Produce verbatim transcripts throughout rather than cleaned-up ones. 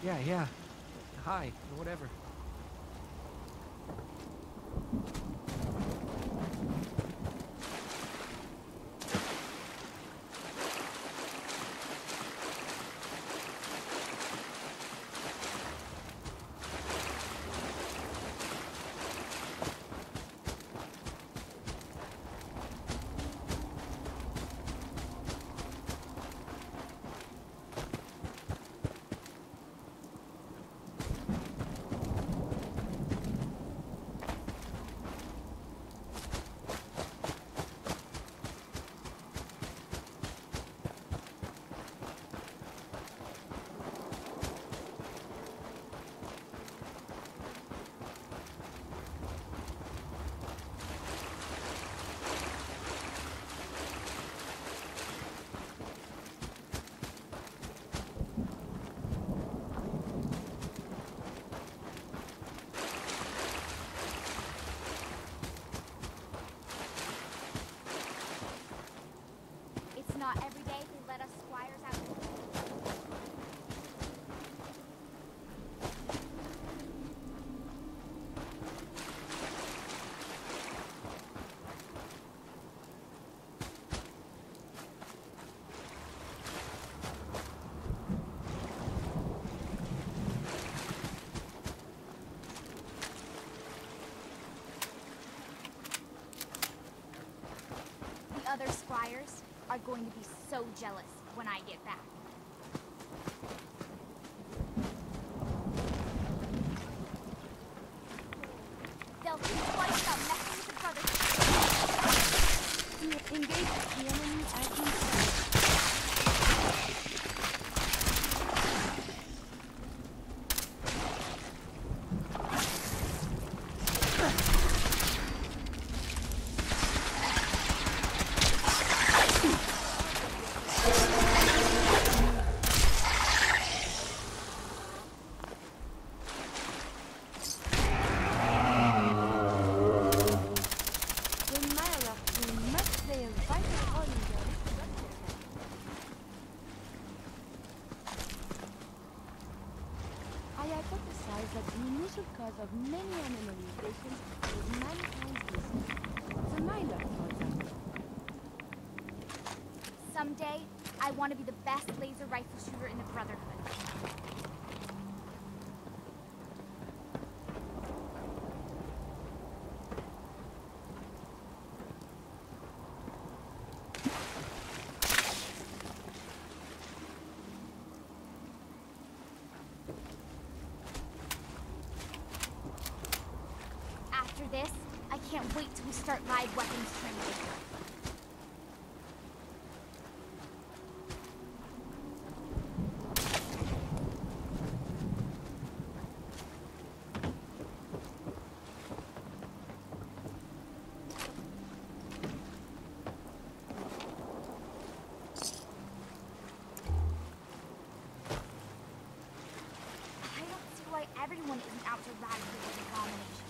Yeah, yeah. Hi, or whatever. It's not every day they let us squires out. The other squires are going to be so jealous when I get back. They'll think twice about messing with the brothers. Engage the enemy as we that the initial cause of many animal mutations is mankind's disease. The myla, for example. Someday, I want to be the best laser rifle shooter in the Brotherhood. After this, I can't wait till we start live weapons training. I don't see why everyone isn't out to eradicate this abomination.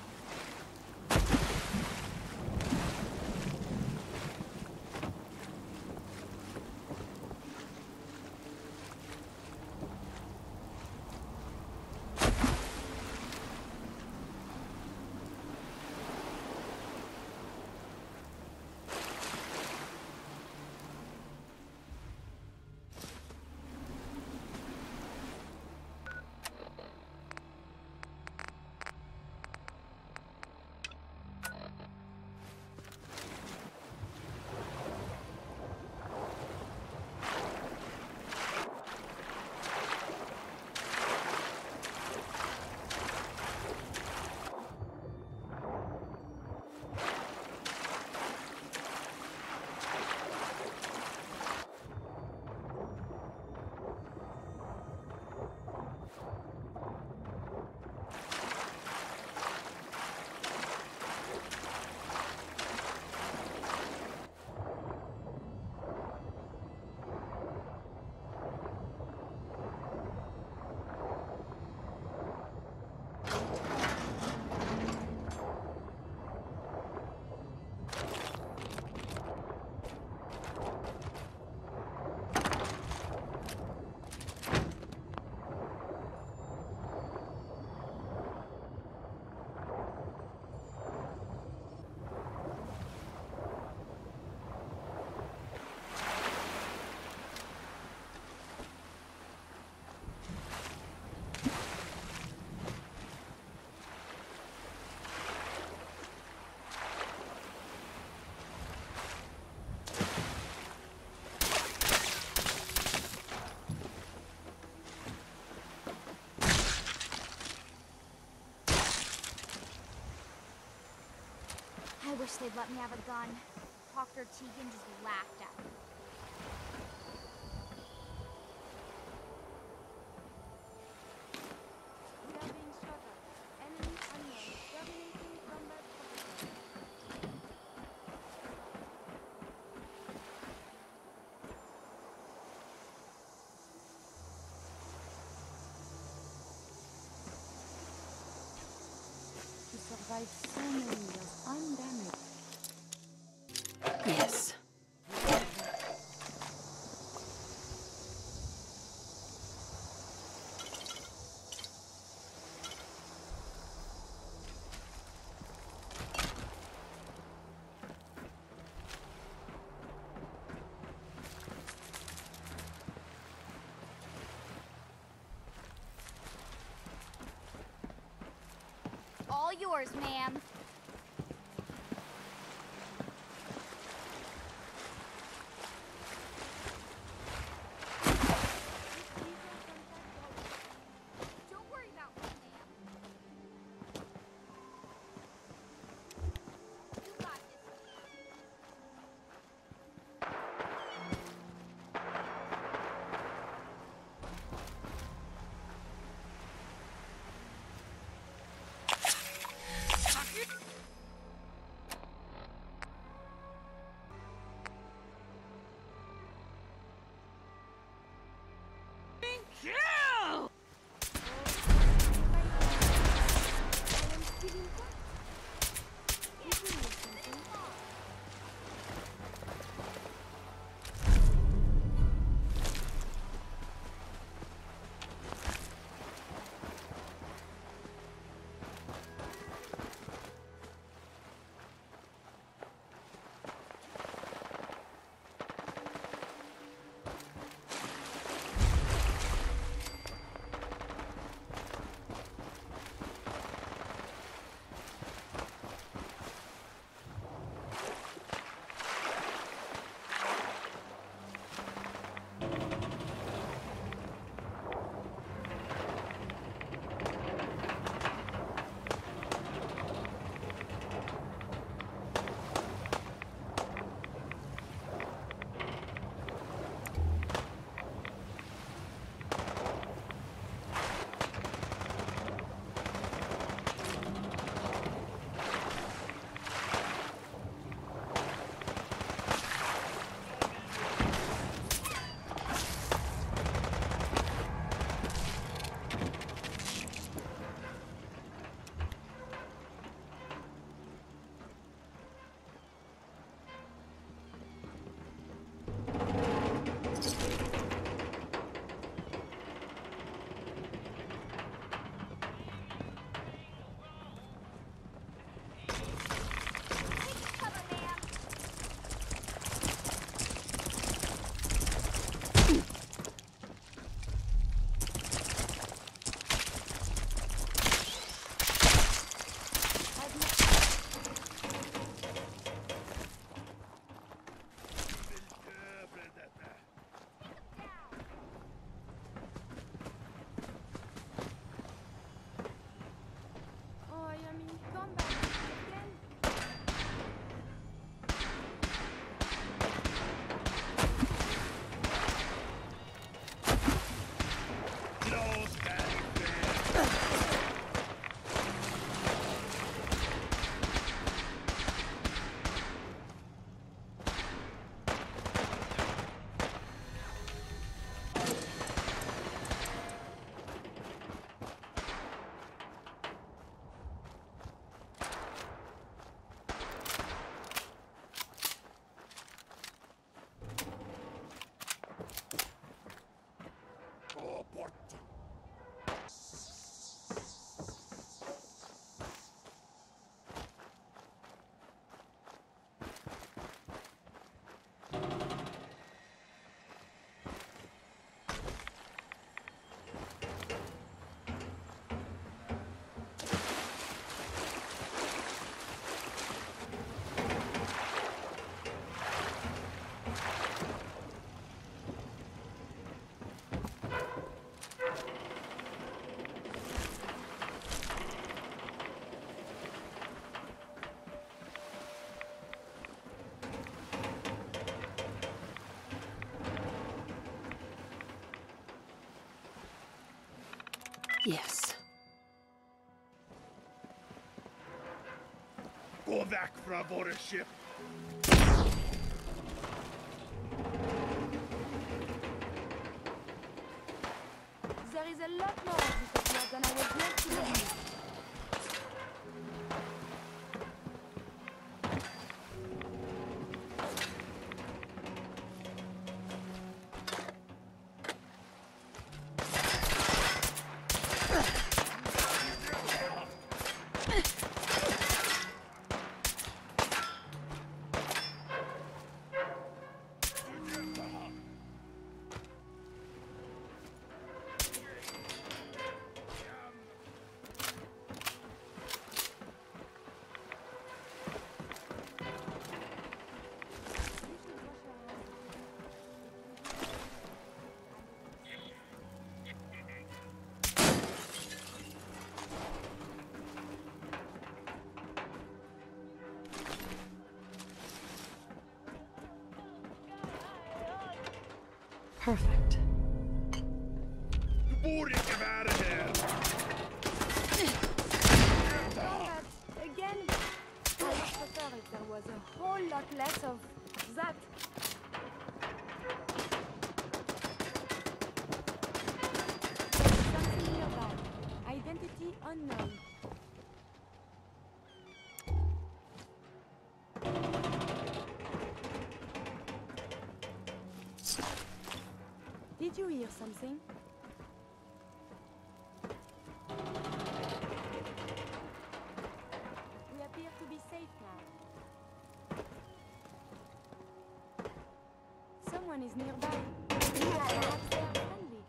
wish they'd let me have a gun. Doctor Tegan just laughed at me. We are being shot at. Enemy unknown. Terminating combat protocol. To survive so many years undamaged. Yes. All yours, ma'am. Don't worry about me, ma'am. You got this, ma'am. Suck it! Yes. Gå väck från våra skepp! There is a lot more of this affair than I was meant to believe. Perfect. Du borde inte vara här! But again, I would prefer if there was a whole lot less of that. Something nearby. Identity unknown. Did you hear something? We appear to be safe now. Someone is nearby. Perhaps they are friendly.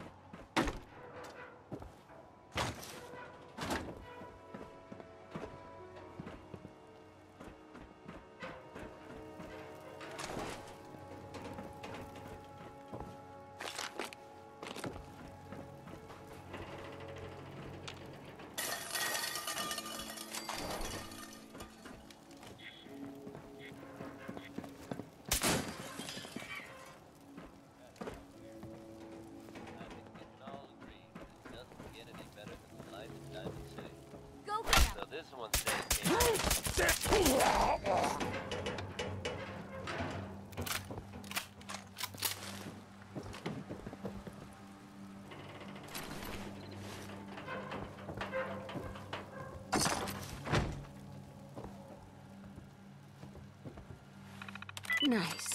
Go get him! So this one's dedicated. Nice.